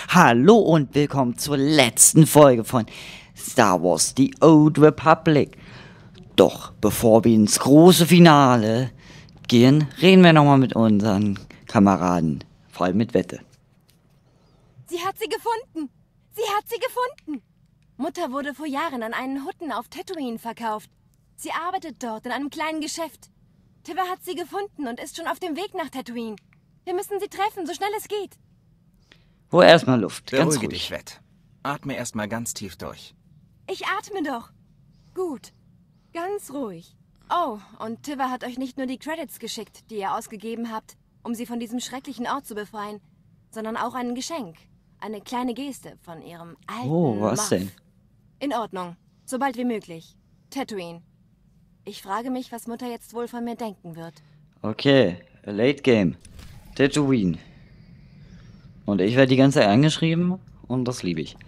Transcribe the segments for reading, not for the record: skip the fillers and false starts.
Hallo und willkommen zur letzten Folge von Star Wars The Old Republic. Doch bevor wir ins große Finale gehen, reden wir nochmal mit unseren Kameraden, vor allem mit Wette. Sie hat sie gefunden! Sie hat sie gefunden! Mutter wurde vor Jahren an einen Hutten auf Tatooine verkauft. Sie arbeitet dort in einem kleinen Geschäft. Tiva hat sie gefunden und ist schon auf dem Weg nach Tatooine. Wir müssen sie treffen, so schnell es geht. Wo erstmal Luft, ganz Beruhige ruhig. dich, Wett. Atme erstmal ganz tief durch. Ich atme doch. Gut. Ganz ruhig. Oh, und Tiva hat euch nicht nur die Credits geschickt, die ihr ausgegeben habt, um sie von diesem schrecklichen Ort zu befreien, sondern auch ein Geschenk. Eine kleine Geste von ihrem alten Oh, was Moff. denn? In Ordnung. Sobald wie möglich. Tatooine. Ich frage mich, was Mutter jetzt wohl von mir denken wird. Okay, Late Game. Tatooine. Und ich werde die ganze Zeit angeschrieben und das liebe ich.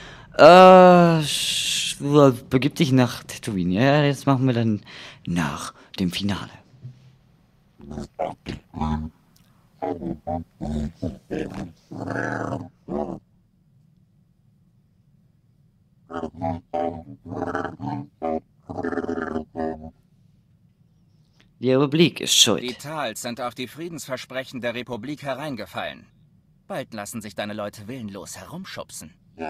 Begib dich nach Tatooine. Ja, jetzt machen wir dann nach dem Finale. Die Republik ist Die schuld. Tals sind auf die Friedensversprechen der Republik hereingefallen. Bald lassen sich deine Leute willenlos herumschubsen.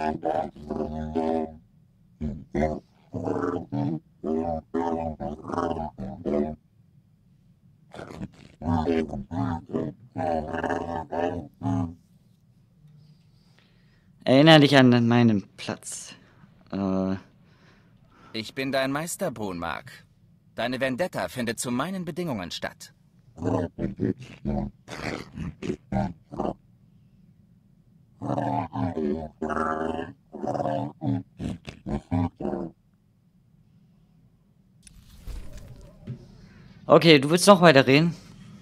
Erinnere dich an meinen Platz. Ich bin dein Meister, Brunmark. Deine Vendetta findet zu meinen Bedingungen statt. Okay, du willst noch weiter reden?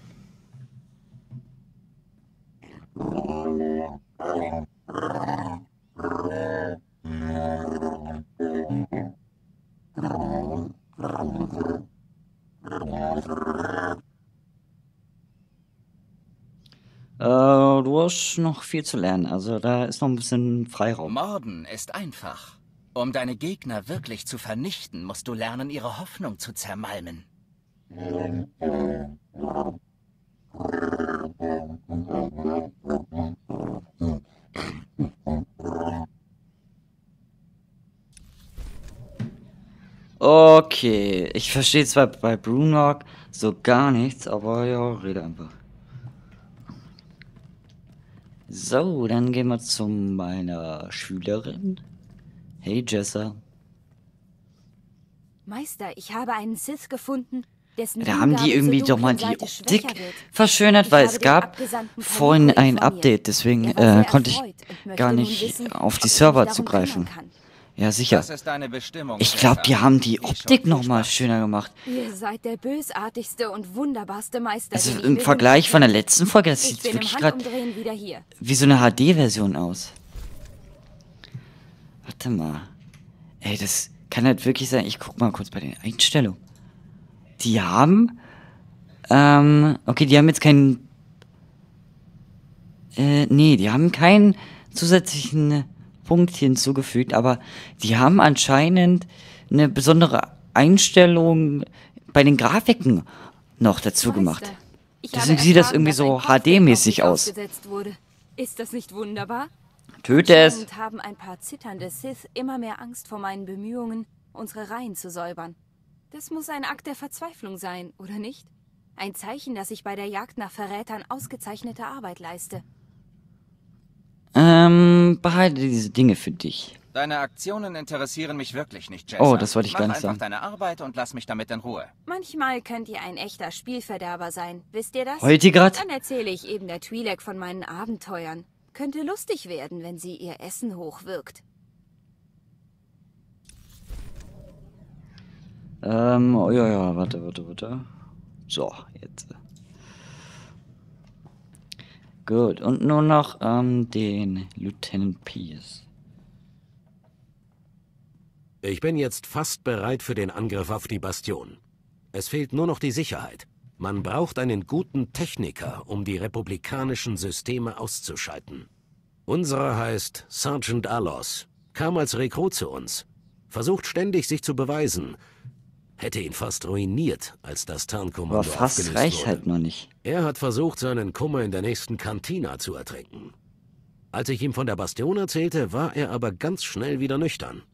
Du hast noch viel zu lernen, also da ist noch ein bisschen Freiraum. Morden ist einfach. Um deine Gegner wirklich zu vernichten, musst du lernen, ihre Hoffnung zu zermalmen. Okay, ich verstehe zwar bei Brunmark so gar nichts, aber ja, rede einfach. So, dann gehen wir zu meiner Schülerin. Hey Jessa. Meister, ich habe einen Sith gefunden, dessen Da haben Hingabe die irgendwie zur doch mal dunklen die Seite Optik schwächer wird. verschönert, Ich weil habe es den gab Abgesandten von vorhin Nico ein informiert. Update, deswegen Er war sehr konnte ich erfreut und möchte gar nun nicht wissen, auf die ob ich Server mich darum zugreifen. kümmern kann. Ja, sicher. Das ist deine Bestimmung. Ich glaube, die Jessa. haben die Geh schon, Optik viel nochmal Spaß. schöner gemacht. Ihr seid der bösartigste und wunderbarste Meister, Also den ich im je Vergleich von der gesehen letzten Folge, das habe. sieht Ich bin wirklich im gerade Handumdrehen wieder hier. wie so eine HD-Version aus. Warte mal. Ey, das kann halt wirklich sein. Ich guck mal kurz bei den Einstellungen. Die haben, okay, die haben jetzt keinen, nee, die haben keinen zusätzlichen Punkt hinzugefügt, aber die haben anscheinend eine besondere Einstellung bei den Grafiken noch dazu gemacht. Meister, ich Deswegen habe sieht das erfahren, irgendwie dass so ein Kopfgeld HD-mäßig auf mich aus. aufgesetzt wurde. Ist das nicht wunderbar? Töte es. Anscheinend haben ein paar zitternde Sith immer mehr Angst vor meinen Bemühungen, unsere Reihen zu säubern. Das muss ein Akt der Verzweiflung sein, oder nicht? Ein Zeichen, dass ich bei der Jagd nach Verrätern ausgezeichnete Arbeit leiste. Behalte diese Dinge für dich. Deine Aktionen interessieren mich wirklich nicht, Jessa. Oh, das wollte ich Mach gar nicht einfach sagen. deine Arbeit und lass mich damit in Ruhe. Manchmal könnt ihr ein echter Spielverderber sein, wisst ihr das? Heult ihr grad? Dann erzähle ich eben der Twi'lek von meinen Abenteuern. Könnte lustig werden, wenn sie ihr Essen hochwirkt. Oh, ja, warte. So, jetzt. Gut, und nur noch, den Lieutenant Pierce. Ich bin jetzt fast bereit für den Angriff auf die Bastion. Es fehlt nur noch die Sicherheit. Man braucht einen guten Techniker, um die republikanischen Systeme auszuschalten. Unserer heißt Sergeant Arlos, kam als Rekrut zu uns, versucht ständig sich zu beweisen, hätte ihn fast ruiniert, als das Tarnkommando Aber fast aufgelöst reicht wurde. halt noch nicht. Er hat versucht, seinen Kummer in der nächsten Kantina zu ertränken. Als ich ihm von der Bastion erzählte, war er aber ganz schnell wieder nüchtern.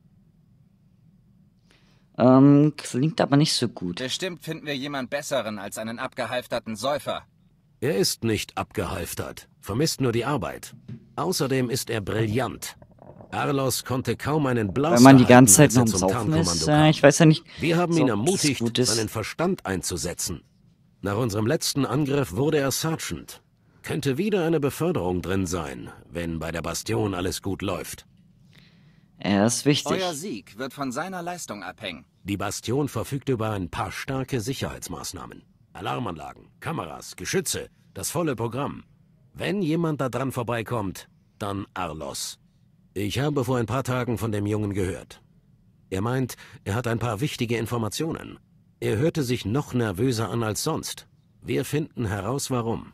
Klingt aber nicht so gut. Bestimmt finden wir jemand Besseren als einen abgehalfterten Säufer. Er ist nicht abgehalftert, vermisst nur die Arbeit. Außerdem ist er brillant. Arlos konnte kaum einen Blaster Wenn man die ganze halten, Zeit als noch er am zum Saufen Tarnkommando ist, kam. ich weiß ja nicht. Wir haben so, ihn ob das ermutigt, gut ist. seinen Verstand einzusetzen. Nach unserem letzten Angriff wurde er Sergeant. Könnte wieder eine Beförderung drin sein, wenn bei der Bastion alles gut läuft. Er ist wichtig. Euer Sieg wird von seiner Leistung abhängen. Die Bastion verfügt über ein paar starke Sicherheitsmaßnahmen. Alarmanlagen, Kameras, Geschütze, das volle Programm. Wenn jemand da dran vorbeikommt, dann Arlos. Ich habe vor ein paar Tagen von dem Jungen gehört. Er meint, er hat ein paar wichtige Informationen. Er hörte sich noch nervöser an als sonst. Wir finden heraus, warum.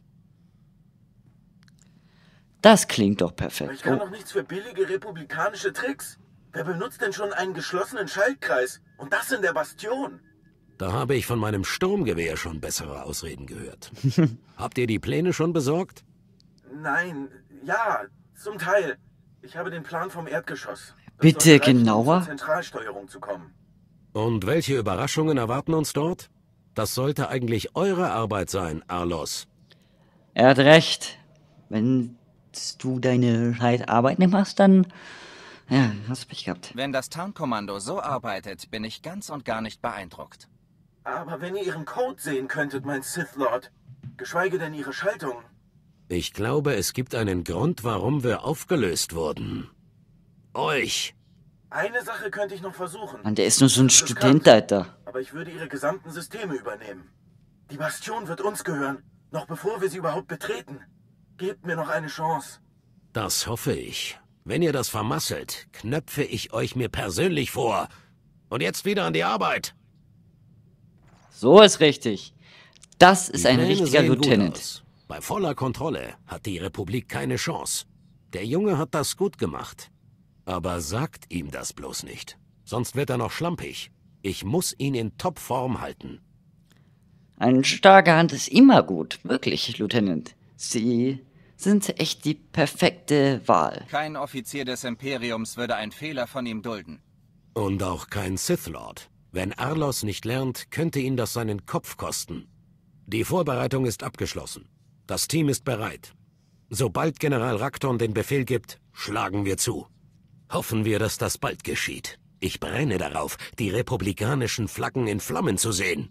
Das klingt doch Ich perfekt. kann Oh, doch nichts für billige republikanische Tricks. Wer benutzt denn schon einen geschlossenen Schaltkreis? Und das in der Bastion? Da habe ich von meinem Sturmgewehr schon bessere Ausreden gehört. Habt ihr die Pläne schon besorgt? Nein, ja, zum Teil. Ich habe den Plan vom Erdgeschoss. Das Bitte sollte reichen, um genauer? zur Zentralsteuerung zu kommen. Und welche Überraschungen erwarten uns dort? Das sollte eigentlich eure Arbeit sein, Arlos. er hat recht. Wenn du deine Arbeit nicht machst, dann ja, hast du Pech gehabt. Wenn das Tarnkommando so arbeitet, bin ich ganz und gar nicht beeindruckt. Aber wenn ihr ihren Code sehen könntet, mein Sith Lord, geschweige denn ihre Schaltung. Ich glaube, es gibt einen Grund, warum wir aufgelöst wurden. Euch. Eine Sache könnte ich noch versuchen. Mann, der ist nur so ein Das ist Student, riskant, Alter. aber ich würde ihre gesamten Systeme übernehmen. Die Bastion wird uns gehören, noch bevor wir sie überhaupt betreten. Gebt mir noch eine Chance. Das hoffe ich. Wenn ihr das vermasselt, knöpfe ich euch mir persönlich vor. Und jetzt wieder an die Arbeit. So ist richtig. Das ist Die ein Pläne richtiger sehen gut Lieutenant. aus. Bei voller Kontrolle hat die Republik keine Chance. Der Junge hat das gut gemacht. Aber sagt ihm das bloß nicht. Sonst wird er noch schlampig. Ich muss ihn in Topform halten. Eine starke Hand ist immer gut. Wirklich, Lieutenant. Sie sind echt die perfekte Wahl. Kein Offizier des Imperiums würde einen Fehler von ihm dulden. Und auch kein Sith Lord. Wenn Arlos nicht lernt, könnte ihn das seinen Kopf kosten. Die Vorbereitung ist abgeschlossen. Das Team ist bereit. Sobald General Rakton den Befehl gibt, schlagen wir zu. Hoffen wir, dass das bald geschieht. Ich brenne darauf, die republikanischen Flaggen in Flammen zu sehen.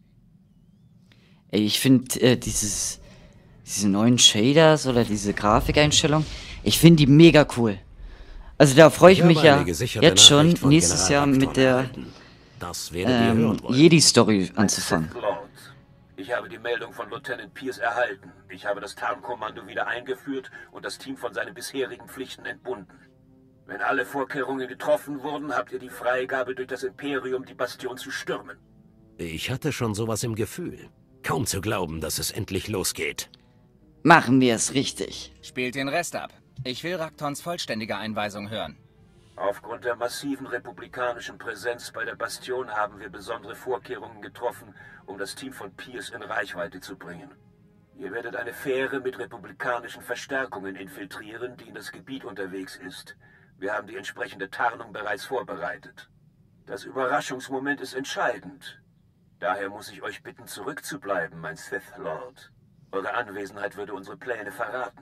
Ey, ich finde diese neuen Shaders oder diese Grafikeinstellung, ich finde die mega cool. Also da freue ich habe mich ja eine gesicherte jetzt schon Nachricht von nächstes General Jahr Rakton mit der erhalten. Das werdet ihr hören wollen. Jedi-Story anzufangen. Sith Lord, ich habe die Meldung von Lieutenant Pierce erhalten. Ich habe das Tarnkommando wieder eingeführt und das Team von seinen bisherigen Pflichten entbunden. Wenn alle Vorkehrungen getroffen wurden, habt ihr die Freigabe durch das Imperium, die Bastion zu stürmen. Ich hatte schon sowas im Gefühl. Kaum zu glauben, dass es endlich losgeht. Machen wir es richtig. Spielt den Rest ab. Ich will Raktons vollständige Einweisung hören. Aufgrund der massiven republikanischen Präsenz bei der Bastion haben wir besondere Vorkehrungen getroffen, um das Team von Pierce in Reichweite zu bringen. Ihr werdet eine Fähre mit republikanischen Verstärkungen infiltrieren, die in das Gebiet unterwegs ist. Wir haben die entsprechende Tarnung bereits vorbereitet. Das Überraschungsmoment ist entscheidend. Daher muss ich euch bitten, zurückzubleiben, mein Sith Lord. Eure Anwesenheit würde unsere Pläne verraten.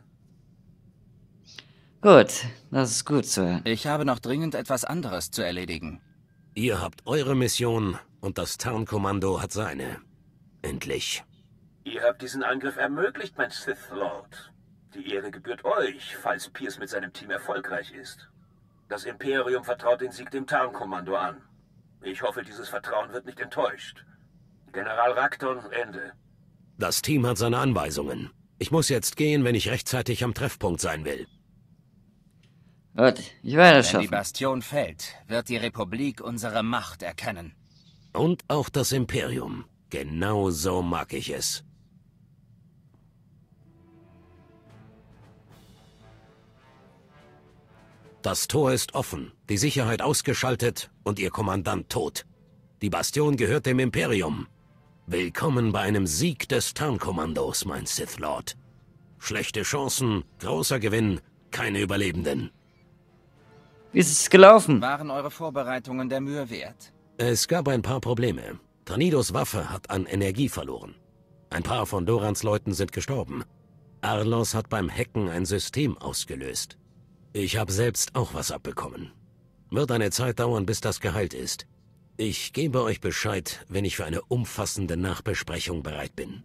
Gut, das ist gut zu hören. Ich habe noch dringend etwas anderes zu erledigen. Ihr habt eure Mission und das Tarnkommando hat seine. Endlich. Ihr habt diesen Angriff ermöglicht, mein Sith Lord. Die Ehre gebührt euch, falls Pierce mit seinem Team erfolgreich ist. Das Imperium vertraut den Sieg dem Tarnkommando an. Ich hoffe, dieses Vertrauen wird nicht enttäuscht. General Rakton, Ende. Das Team hat seine Anweisungen. Ich muss jetzt gehen, wenn ich rechtzeitig am Treffpunkt sein will. Gut, ich werde es Wenn die schaffen. Bastion fällt, wird die Republik unsere Macht erkennen. Und auch das Imperium. Genau so mag ich es. Das Tor ist offen, die Sicherheit ausgeschaltet und ihr Kommandant tot. Die Bastion gehört dem Imperium. Willkommen bei einem Sieg des Tarnkommandos, mein Sith Lord. Schlechte Chancen, großer Gewinn, keine Überlebenden. Wie ist es gelaufen? Waren eure Vorbereitungen der Mühe wert? Es gab ein paar Probleme. Tranidos Waffe hat an Energie verloren. Ein paar von Dorans Leuten sind gestorben. Arlos hat beim Hacken ein System ausgelöst. Ich habe selbst auch was abbekommen. Wird eine Zeit dauern, bis das geheilt ist. Ich gebe euch Bescheid, wenn ich für eine umfassende Nachbesprechung bereit bin.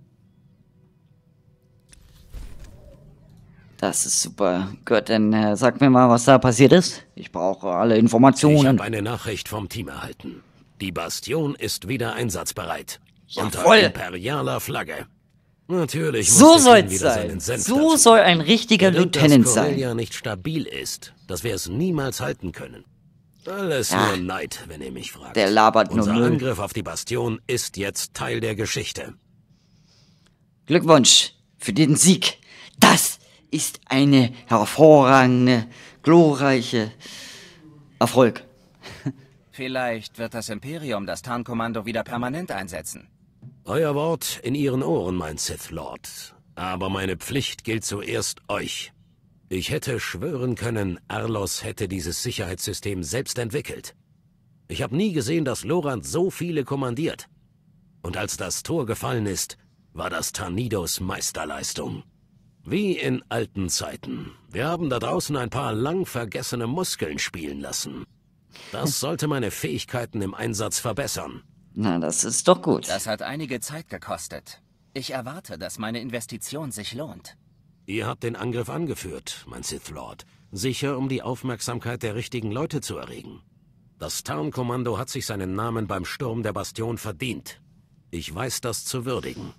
Das ist super. Gut, dann sag mir mal, was da passiert ist. Ich brauche alle Ich Informationen. habe eine Nachricht vom Team erhalten. Die Bastion ist wieder einsatzbereit. Unter Jawohl. imperialer Flagge. Natürlich So muss soll's wieder sein. seinen Senf So dazu. soll ein richtiger Wenn Lieutenant das sein. Corellia nicht stabil ist, dass wir es niemals halten können. Alles Ja. nur Neid, wenn ihr mich fragt. Der labert nur Unser Müll. Angriff auf die Bastion ist jetzt Teil der Geschichte. Glückwunsch für den Sieg. Das ist eine hervorragende, glorreiche Erfolg. Vielleicht wird das Imperium das Tarnkommando wieder permanent einsetzen. Euer Wort in Ihren Ohren, mein Sith Lord. Aber meine Pflicht gilt zuerst euch. Ich hätte schwören können, Arlos hätte dieses Sicherheitssystem selbst entwickelt. Ich habe nie gesehen, dass Lorand so viele kommandiert. Und als das Tor gefallen ist, war das Tranidos Meisterleistung. Wie in alten Zeiten. Wir haben da draußen ein paar lang vergessene Muskeln spielen lassen. Das sollte meine Fähigkeiten im Einsatz verbessern. Na, das ist doch gut. Das hat einige Zeit gekostet. Ich erwarte, dass meine Investition sich lohnt. Ihr habt den Angriff angeführt, mein Sith Lord. Sicher, um die Aufmerksamkeit der richtigen Leute zu erregen. Das Tarnkommando hat sich seinen Namen beim Sturm der Bastion verdient. Ich weiß das zu würdigen.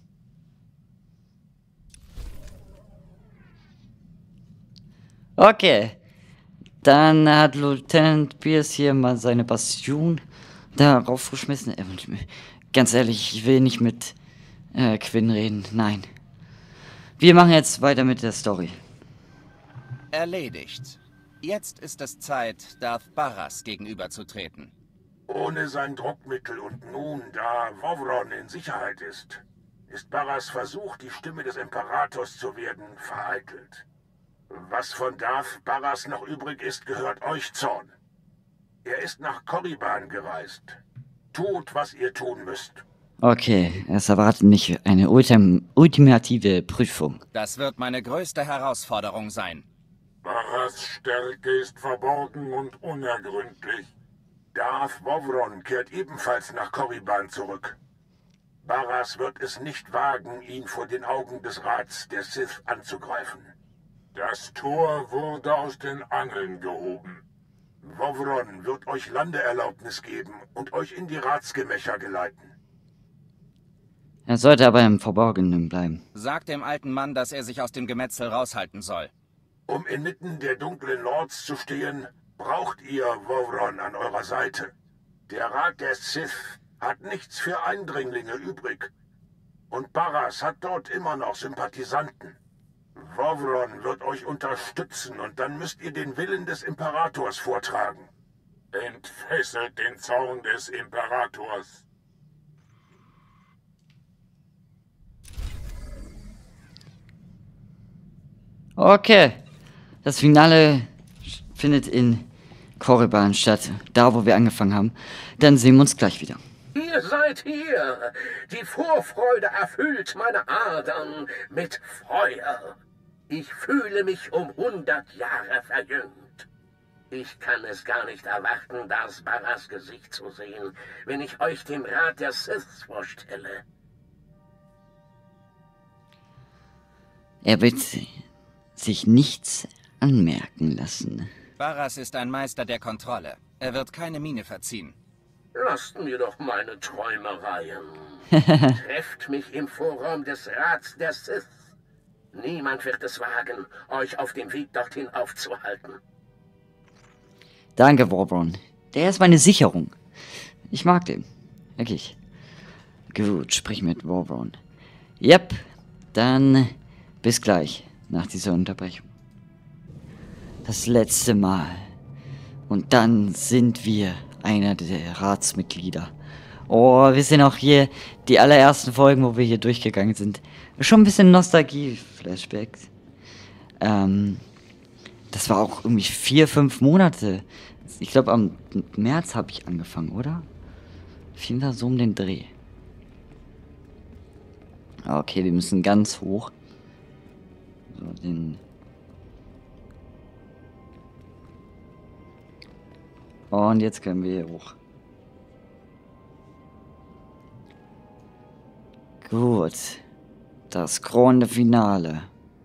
Okay. Dann hat Lieutenant Pierce hier mal seine Bastion darauf geschmissen. Ganz ehrlich, ich will nicht mit Quinn reden. Nein. Wir machen jetzt weiter mit der Story. Erledigt. Jetzt ist es Zeit, Darth Barras gegenüberzutreten. Ohne sein Druckmittel und nun, da Vovron in Sicherheit ist Barras Versuch, die Stimme des Imperators zu werden, vereitelt. Was von Darth Barras noch übrig ist, gehört euch, Zorn. Er ist nach Korriban gereist. Tut, was ihr tun müsst. Okay, es erwartet mich eine ultimative Prüfung. Das wird meine größte Herausforderung sein. Barras Stärke ist verborgen und unergründlich. Darth Vovron kehrt ebenfalls nach Korriban zurück. Barras wird es nicht wagen, ihn vor den Augen des Rats der Sith anzugreifen. Das Tor wurde aus den Angeln gehoben. Vovron wird euch Landeerlaubnis geben und euch in die Ratsgemächer geleiten. Er sollte aber im Verborgenen bleiben. Sag dem alten Mann, dass er sich aus dem Gemetzel raushalten soll. Um inmitten der dunklen Lords zu stehen, braucht ihr Vovron an eurer Seite. Der Rat der Sith hat nichts für Eindringlinge übrig. Und Barras hat dort immer noch Sympathisanten. Vovron wird euch unterstützen und dann müsst ihr den Willen des Imperators vortragen. Entfesselt den Zorn des Imperators. Okay. Das Finale findet in Korriban statt. Da, wo wir angefangen haben. Dann sehen wir uns gleich wieder. Ihr seid hier. Die Vorfreude erfüllt meine Adern mit Feuer. Ich fühle mich um 100 Jahre verjüngt. Ich kann es gar nicht erwarten, Darth Barras Gesicht zu sehen, wenn ich euch dem Rat der Siths vorstelle. Er wird sich nichts anmerken lassen. Barras ist ein Meister der Kontrolle. Er wird keine Miene verziehen. Lasst mir doch meine Träumereien. Trefft mich im Vorraum des Rats der Sith. Niemand wird es wagen, euch auf dem Weg dorthin aufzuhalten. Danke, Vovron. Der ist meine Sicherung. Ich mag den. Wirklich. Gut, sprich mit Vovron. Yep, dann bis gleich nach dieser Unterbrechung. Das letzte Mal Und dann sind wir einer der Ratsmitglieder. Oh, wir sind auch hier die allerersten Folgen, wo wir hier durchgegangen sind. Schon ein bisschen Nostalgie-Flashbacks. Das war auch irgendwie 4, 5 Monate. Ich glaube, am März habe ich angefangen, oder? Auf jeden Fall so um den Dreh. Okay, wir müssen ganz hoch. So, und jetzt können wir hier hoch. Gut. Das krönende Finale.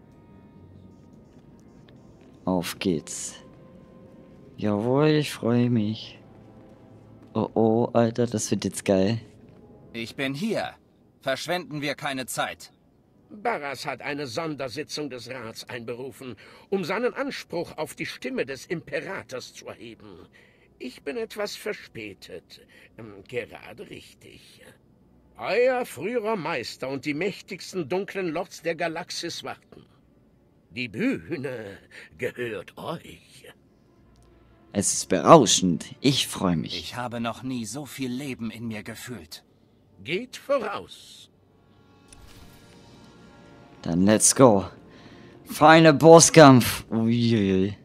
Auf geht's. Jawohl, ich freue mich. Oh oh, Alter, das wird jetzt geil. Ich bin hier. Verschwenden wir keine Zeit. Barras hat eine Sondersitzung des Rats einberufen, um seinen Anspruch auf die Stimme des Imperators zu erheben. Ich bin etwas verspätet. Gerade richtig. Euer früherer Meister und die mächtigsten dunklen Lords der Galaxis warten. Die Bühne gehört euch. Es ist berauschend. Ich freue mich. Ich habe noch nie so viel Leben in mir gefühlt. Geht voraus. Dann let's go. Feiner Bosskampf. Uiuiui.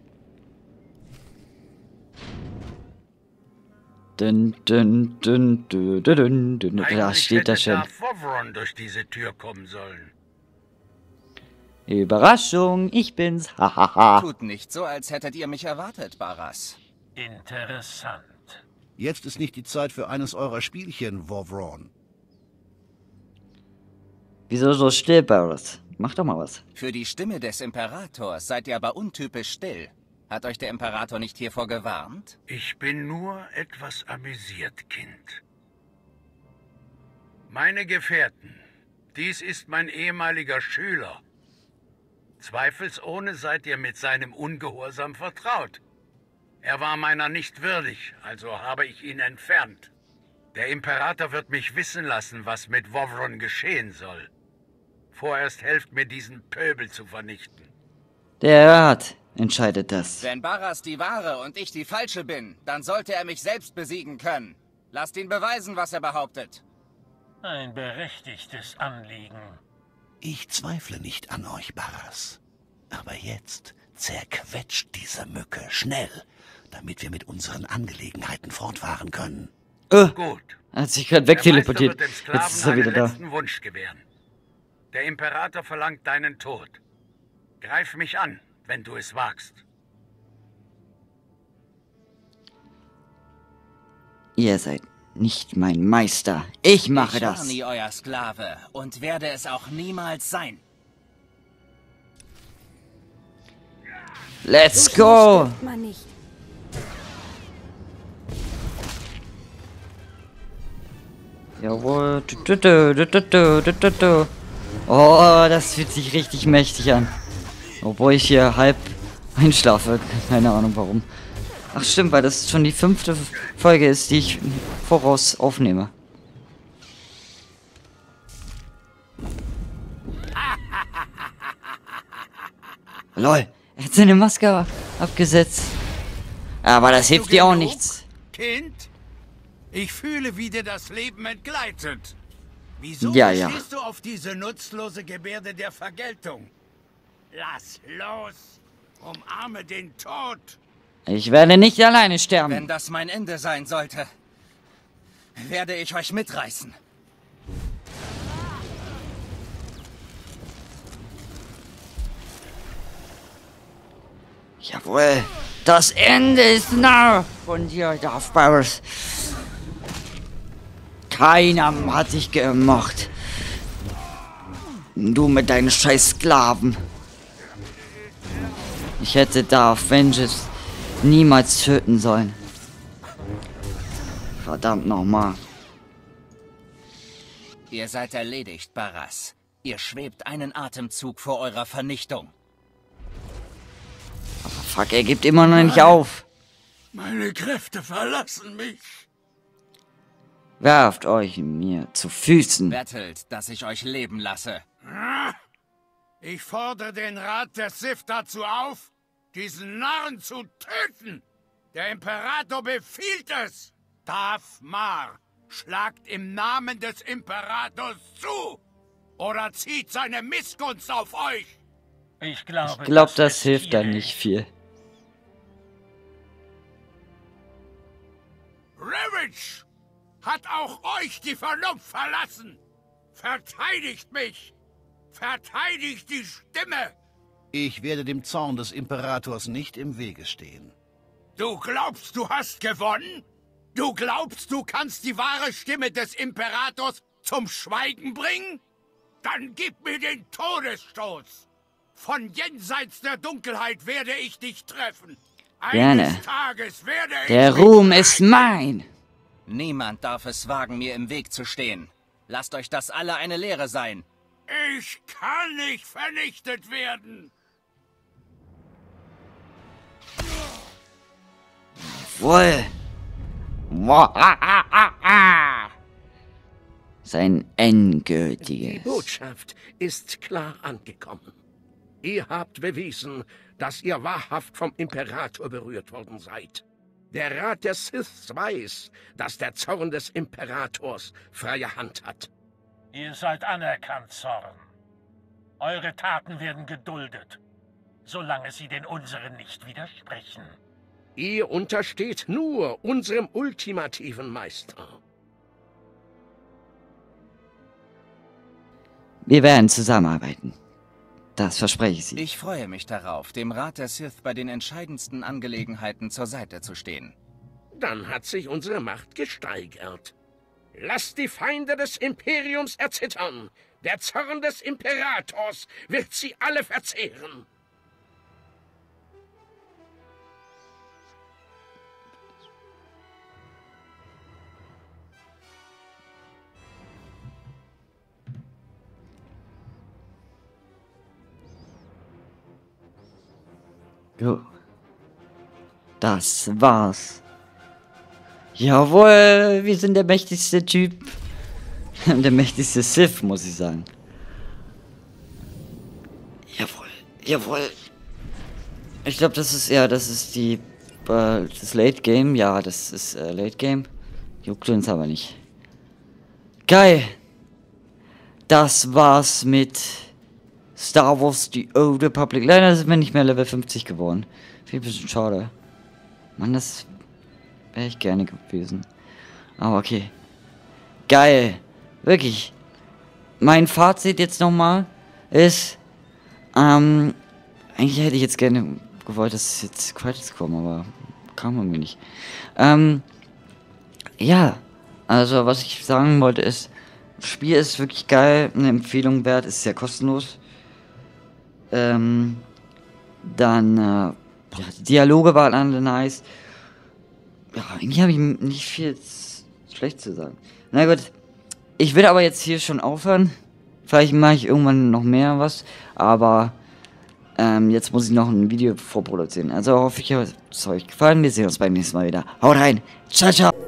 Dun, dun, dun, dun, dun, dun. Da steht das schon. Vovron durch diese Tür kommen sollen. Überraschung, ich bin's. Hahaha. Tut nicht so, als hättet ihr mich erwartet, Barras. Interessant. Jetzt ist nicht die Zeit für eines eurer Spielchen, Vovron. Wieso so still, Barras? Mach doch mal was. Für die Stimme des Imperators seid ihr aber untypisch still. Hat euch der Imperator nicht hiervor gewarnt? Ich bin nur etwas amüsiert, Kind. Meine Gefährten, dies ist mein ehemaliger Schüler. Zweifelsohne seid ihr mit seinem Ungehorsam vertraut. Er war meiner nicht würdig, also habe ich ihn entfernt. Der Imperator wird mich wissen lassen, was mit Vovron geschehen soll. Vorerst helft mir, diesen Pöbel zu vernichten. Der Rat entscheidet das. Wenn Barras die wahre und ich die falsche bin, dann sollte er mich selbst besiegen können. Lasst ihn beweisen, was er behauptet. Ein berechtigtes Anliegen. Ich zweifle nicht an euch, Barras. Aber jetzt zerquetscht diese Mücke schnell, damit wir mit unseren Angelegenheiten fortfahren können. Gut. Hat sich gerade Der wegteleportiert. Meister wird dem Jetzt ist er Sklaven wieder einen da. letzten Wunsch gewähren. Der Imperator verlangt deinen Tod. Greif mich an, wenn du es wagst. Ihr seid nicht mein Meister. Ich mache Ich war das. nie euer Sklave und werde es auch niemals sein. Let's go. Stirbt man nicht. Jawohl. Oh, das fühlt sich richtig mächtig an. Obwohl ich hier halb einschlafe. Keine Ahnung warum. Ach stimmt, weil das schon die 5. Folge ist, die ich voraus aufnehme. Lol, er hat seine Maske abgesetzt. Aber das hilft dir auch nichts. Kind? Ich fühle, wie dir das Leben entgleitet. Wieso Ja. stehst du auf diese nutzlose Gebärde der Vergeltung? Lass los! Umarme den Tod! Ich werde nicht alleine Wenn sterben. das mein Ende sein sollte, werde ich euch mitreißen. Jawohl, das Ende ist nah von dir, Darth Barras. Keiner hat dich gemocht. Du mit deinen scheiß Sklaven. Ich hätte Darth Vengeance niemals töten sollen. Verdammt nochmal. Ihr seid erledigt, Barras. Ihr schwebt einen Atemzug vor eurer Vernichtung. Aber fuck, er gibt immer noch nicht auf. Meine Kräfte verlassen mich. Werft euch mir zu Füßen. Bettelt, dass ich euch leben lasse. Ich fordere den Rat der Sith dazu auf, diesen Narren zu töten. Der Imperator befiehlt es! Darth Mar schlagt im Namen des Imperators zu! Oder zieht seine Missgunst auf euch! Ich glaube, das hilft dann nicht viel. Ravage! Hat auch euch die Vernunft verlassen! Verteidigt mich! Verteidigt die Stimme! Ich werde dem Zorn des Imperators nicht im Wege stehen. Du glaubst, du hast gewonnen? Du glaubst, du kannst die wahre Stimme des Imperators zum Schweigen bringen? Dann gib mir den Todesstoß! Von jenseits der Dunkelheit werde ich dich treffen. Gerne. Eines Tages werde ich... Der Ruhm ist mein! Niemand darf es wagen, mir im Weg zu stehen. Lasst euch das alle eine Lehre sein. Ich kann nicht vernichtet werden! Wohl! Sein Die endgültiges. Botschaft ist klar angekommen. Ihr habt bewiesen, dass ihr wahrhaft vom Imperator berührt worden seid. Der Rat der Siths weiß, dass der Zorn des Imperators freie Hand hat. Ihr seid anerkannt, Zorn. Eure Taten werden geduldet, solange sie den unseren nicht widersprechen. Ihr untersteht nur unserem ultimativen Meister. Wir werden zusammenarbeiten. Das verspreche ich Sie. Ich freue mich darauf, dem Rat der Sith bei den entscheidendsten Angelegenheiten zur Seite zu stehen. Dann hat sich unsere Macht gesteigert. Lasst die Feinde des Imperiums erzittern. Der Zorn des Imperators wird sie alle verzehren. Jo. Das war's. Jawohl, wir sind der mächtigste Typ. Der mächtigste Sith, muss ich sagen. Jawohl, jawohl. Ich glaube, das ist die, das Late Game. Ja, das ist Late Game. Juckt uns aber nicht. Geil. Das war's mit Star Wars The Old Republic. Leider sind wir nicht mehr Level 50 geworden. Viel bisschen schade. Mann, das wäre ich gerne gewesen. Aber okay. Geil. Wirklich. Mein Fazit jetzt nochmal ist, eigentlich hätte ich jetzt gerne gewollt, dass jetzt Credits kommen, aber kam irgendwie nicht. Ja. Also, was ich sagen wollte ist, das Spiel ist wirklich geil, eine Empfehlung wert, ist sehr kostenlos. Ja, die Dialoge waren alle nice. Ja, eigentlich habe ich nicht viel schlecht zu sagen. Na gut, ich will aber jetzt hier schon aufhören. Vielleicht mache ich irgendwann noch mehr was, aber jetzt muss ich noch ein Video vorproduzieren. Also hoffe ich, es hat euch gefallen. Wir sehen uns beim nächsten Mal wieder. Haut rein. Ciao, ciao.